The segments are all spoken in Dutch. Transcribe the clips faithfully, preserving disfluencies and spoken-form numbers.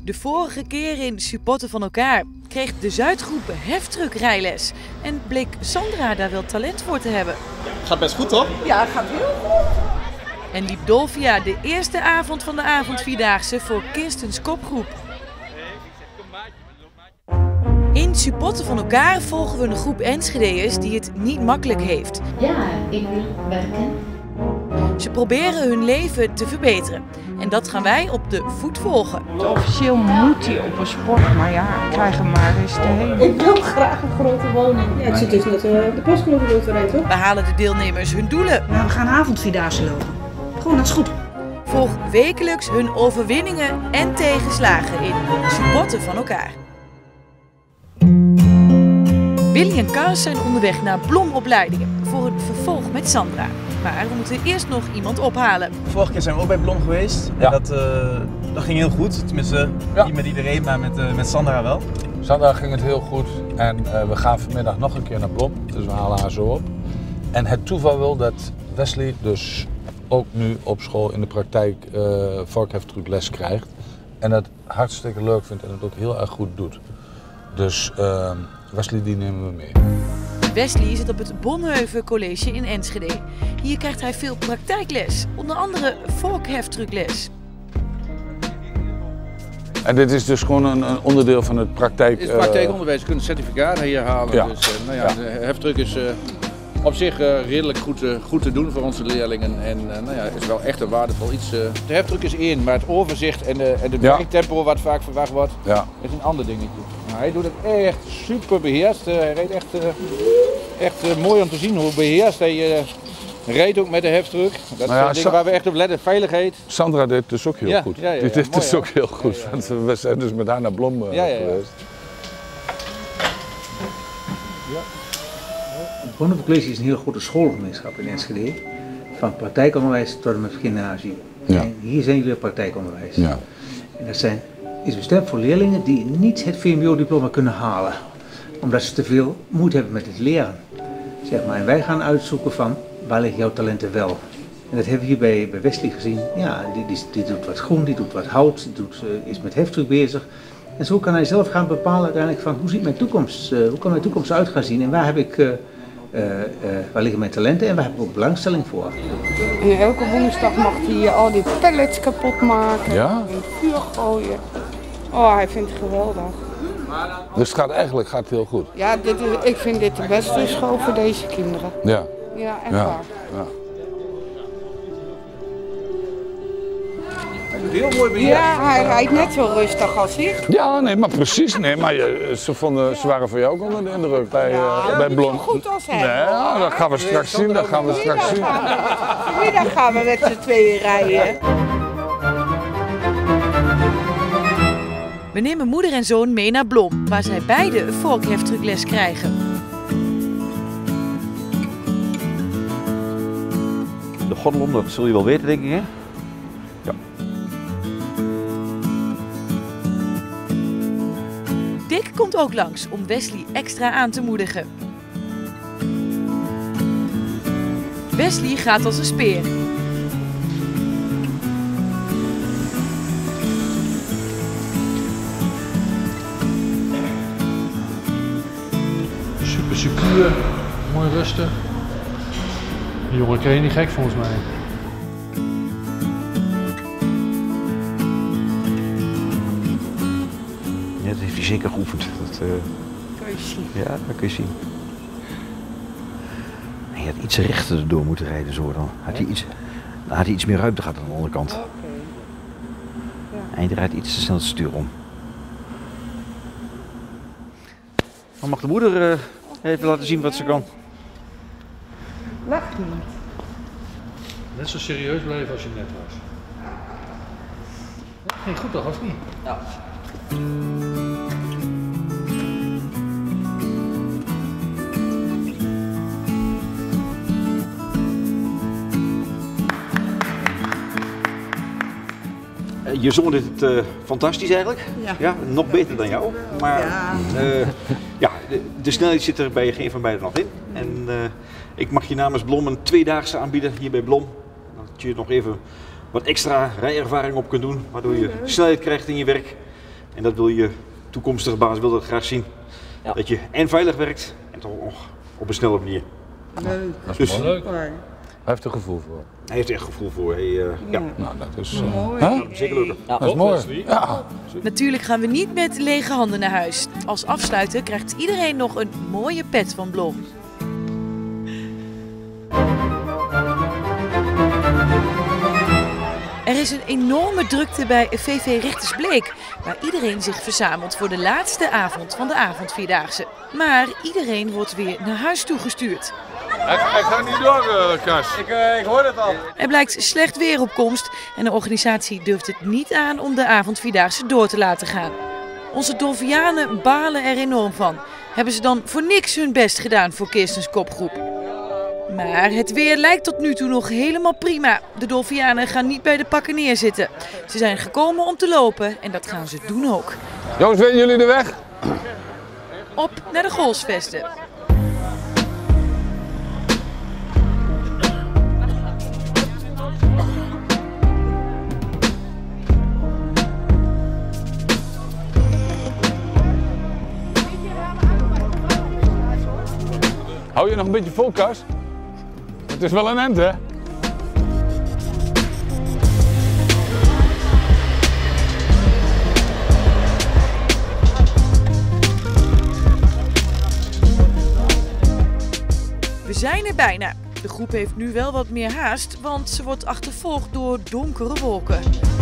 De vorige keer in Supporten van elkaar kreeg de Zuidgroep heftruckrijles en bleek Sandra daar wel talent voor te hebben. Gaat best goed, toch? Ja, gaat heel goed. En liep Dolfia de eerste avond van de avondvierdaagse voor Kirstens kopgroep. In Supporten van elkaar volgen we een groep Enschedeërs die het niet makkelijk heeft. Ja, ik wil werken. Ze proberen hun leven te verbeteren. En dat gaan wij op de voet volgen. Officieel moet hij op een sport, maar ja, krijg hem maar eens te heen. Ik wil graag een grote woning. Ja, het zit dus net uh, de postcode doorheen, toch? We halen de deelnemers hun doelen. Nou, we gaan avondvierdaagse lopen. Gewoon, dat is goed. Volg wekelijks hun overwinningen en tegenslagen in Supporten van elkaar. Willy en Kars zijn onderweg naar Blom-opleidingen voor een vervolg met Sandra. Maar we moeten eerst nog iemand ophalen. Vorige keer zijn we ook bij Blom geweest. Ja. En dat, uh, dat ging heel goed. Tenminste, ja. Niet met iedereen, maar met, uh, met Sandra wel. Sandra ging het heel goed en uh, we gaan vanmiddag nog een keer naar Blom. Dus we halen haar zo op. En het toeval wil dat Wesley dus ook nu op school in de praktijk uh, vorkheftruckles krijgt. En dat hartstikke leuk vindt en het ook heel erg goed doet. Dus uh, Wesley die nemen we mee. Wesley zit op het Bonheuven College in Enschede. Hier krijgt hij veel praktijkles, onder andere vorkheftruckles. En dit is dus gewoon een, een onderdeel van het praktijk... Het is praktijkonderwijs, je kunt een certificaat hier halen. Ja. Dus, uh, nou ja, ja. De heftruck is uh, op zich uh, redelijk goed, uh, goed te doen voor onze leerlingen. En uh, nou ja, het is wel echt een waardevol iets. Uh. De heftruck is één, maar het overzicht en de, en de ja. werktempo wat vaak verwacht wordt, ja. is een ander dingetje. Nou, hij doet het echt super beheerst. Uh, hij rijdt echt, uh, echt uh, mooi om te zien hoe beheerst hij uh, rijdt ook met de heftruck. Dat nou ja, is dingen waar we echt op letten, veiligheid. Sandra deed dus ook heel ja, goed. Ja, ja, ja, Die deed mooi, dus ja. ook heel goed. Ja, ja, ja. We zijn dus met haar naar Blom uh, ja, ja, ja. geweest. Het Bonheuven College is een heel grote schoolgemeenschap in Enschede. Van praktijkonderwijs tot en met gymnasium. Ja. En hier zijn jullie praktijkonderwijs. Ja. En dat zijn, is bestemd voor leerlingen die niet het V M B O-diploma kunnen halen. Omdat ze te veel moeite hebben met het leren. Zeg maar. En wij gaan uitzoeken van waar liggen jouw talenten wel. En dat hebben we hier bij, bij Wesley gezien. Ja, die, die, die doet wat groen, die doet wat hout, die doet, uh, is met heftruck bezig. En zo kan hij zelf gaan bepalen uiteindelijk van hoe ziet mijn toekomst, uh, hoe kan mijn toekomst uit gaan zien en waar heb ik, uh, uh, uh, waar liggen mijn talenten en waar heb ik ook belangstelling voor. En elke woensdag mag hij al die pellets kapot maken Ja? en vuur gooien. Oh, hij vindt het geweldig. Dus het gaat eigenlijk gaat het heel goed. Ja, dit is, ik vind dit de beste school voor deze kinderen. Ja. Ja, echt Ja. waar. Ja. Heel mooi beheerst. Ja, hij rijdt net zo rustig als ik. Ja, nee, maar precies. Nee, maar je, ze, vonden, ze waren voor jou ook onder de indruk bij, Ja, uh, bij niet Blom. zo goed als hem, Nee, hoor. dat gaan we straks zien. Dat gaan we straks zien. Vanmiddag gaan we met z'n tweeën rijden. We nemen moeder en zoon mee naar Blom, waar zij beide vorkheftruckles krijgen. De Goddelom, dat zul je wel weten, denk ik, hè? Ja. Dick komt ook langs om Wesley extra aan te moedigen. Wesley gaat als een speer. Super secuur, mooi rustig. Die jongen kreeg je niet gek volgens mij. Ja, dat heeft hij zeker geoefend. Dat, uh... Kun je zien. Ja, dat kun je zien. Hij had iets rechter erdoor moeten rijden zo dan. Had hij iets, dan had hij iets meer ruimte gehad aan de onderkant. Okay. Ja. En hij rijdt iets te snel het stuur om. Dan mag de moeder uh, even laten zien wat ze kan. Lach niet. Net zo serieus blijven als je net was. Ja, ging goed toch, of niet? Ja. Je zoon deed het uh, fantastisch eigenlijk. Ja. Ja, nog beter dan jou. Maar Ja. Uh, ja, de, de snelheid zit er bij geen van beiden nog in. En uh, ik mag je namens Blom een tweedaagse aanbieden hier bij Blom. Dat je nog even wat extra rijervaring op kunt doen, waardoor je snelheid krijgt in je werk. En dat wil je toekomstige baas wil dat graag zien. Ja. Dat je en veilig werkt en toch nog op een snelle manier. Leuk. Dat is Dus, leuk. Hij heeft er gevoel voor. Hij heeft er echt gevoel voor. Hij, uh, ja. ja. Nou, dat is uh, mooi. Huh? Zeker lukken. Ja. Dat is mooi. Ja. Natuurlijk gaan we niet met lege handen naar huis. Als afsluiter krijgt iedereen nog een mooie pet van Blom. Er is een enorme drukte bij V V Richtersbleek, waar iedereen zich verzamelt voor de laatste avond van de avondvierdaagse. Maar iedereen wordt weer naar huis toegestuurd. Hij, hij gaat niet door, uh, Kas. Ik, uh, ik hoor het al. Er blijkt slecht weer op komst en de organisatie durft het niet aan om de avondvierdaagse door te laten gaan. Onze Dolfianen balen er enorm van. Hebben ze dan voor niks hun best gedaan voor Kirstens kopgroep? Maar het weer lijkt tot nu toe nog helemaal prima. De Dolfianen gaan niet bij de pakken neerzitten. Ze zijn gekomen om te lopen en dat gaan ze doen ook. Jongens, weten jullie de weg? Op naar de Goalsvesten. Hou je nog een beetje vol, Kas? Het is wel een end, hè? We zijn er bijna. De groep heeft nu wel wat meer haast, want ze wordt achtervolgd door donkere wolken.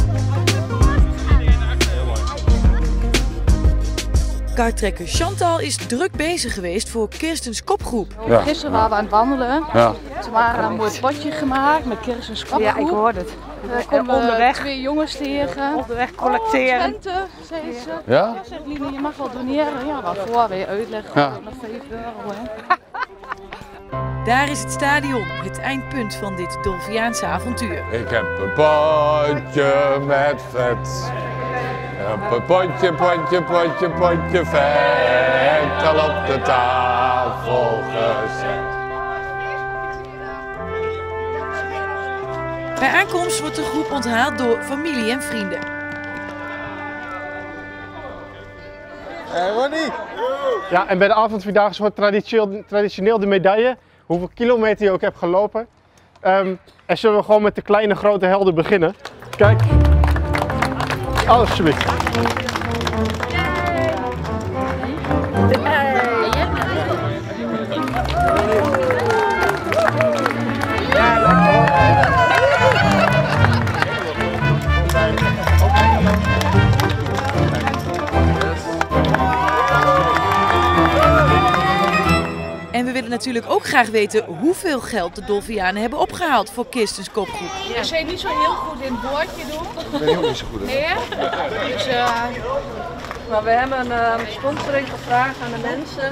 Karttrekker Chantal is druk bezig geweest voor Kirstens kopgroep. Ja. Gisteren waren we aan het wandelen. Ja. Toen waren we een mooi potje gemaakt met Kirstens kopgroep. Ja, ik hoorde het. We komen onderweg twee jongens tegen. Onderweg collecteren. Oh, Twente, zei ze. Ja? Ja, zegt Line, je mag wel doneren. Ja, waarvoor? Wil je uitleggen? Ja. Nog vijf euro, hè. Daar is het stadion, het eindpunt van dit Dolfiaanse avontuur. Ik heb een potje met vet. Een potje, potje, potje, potje vet. Al op de tafel gezet. Bij aankomst wordt de groep onthaald door familie en vrienden. Hey Ronnie! Ja, en bij de avondvierdaagse wordt traditioneel, traditioneel de medaille, hoeveel kilometer je ook hebt gelopen. Um, en zullen we gewoon met de kleine grote helden beginnen. Kijk, alsjeblieft. En we willen natuurlijk ook graag weten hoeveel geld de Dolfianen hebben opgehaald voor Kirstens kopgroep. Je zijn niet zo heel goed in het woordje doen. Ik ben ook niet zo goed in. Nee, dus, uh... maar we hebben een uh, sponsoring gevraagd aan de mensen.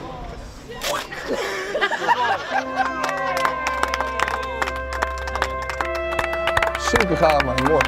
Super gaaf man, mooi.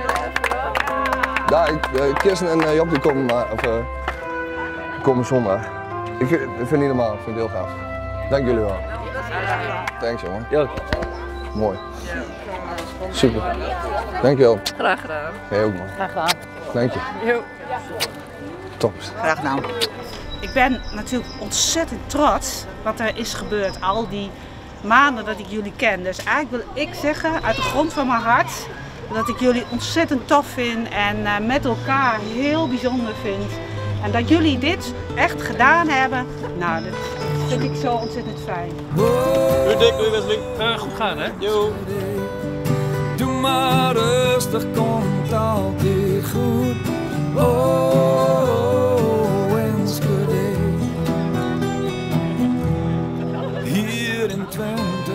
Ja, ik, uh, Kirsten en uh, Job die komen, maar, of, uh, komen zondag. Ik vind, ik vind het niet normaal, ik vind het heel gaaf. Dank jullie wel. Thanks jongen. Ja. Mooi. Super. Dank je wel. Graag gedaan. Jij ook man. Graag gedaan. Dank je. Jo. Top. Graag gedaan. Ik ben natuurlijk ontzettend trots wat er is gebeurd al die maanden dat ik jullie ken. Dus eigenlijk wil ik zeggen uit de grond van mijn hart dat ik jullie ontzettend tof vind en uh, met elkaar heel bijzonder vind. En dat jullie dit echt gedaan hebben, nou dat vind ik zo ontzettend fijn. Doei Dick, doei Wesley. Uh, goed gaan hè? Yo. Doe maar rustig, komt altijd goed. Oh, Enschede. Hier in Twente.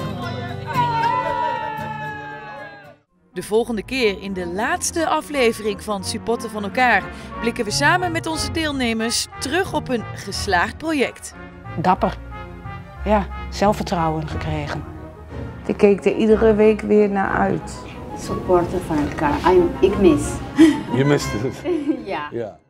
De volgende keer in de laatste aflevering van Supporter van elkaar blikken we samen met onze deelnemers terug op een geslaagd project. Dapper. Ja, zelfvertrouwen gekregen. Ik keek er iedere week weer naar uit. Supporter van elkaar. Ik mis. Je mist het. Ja. Ja.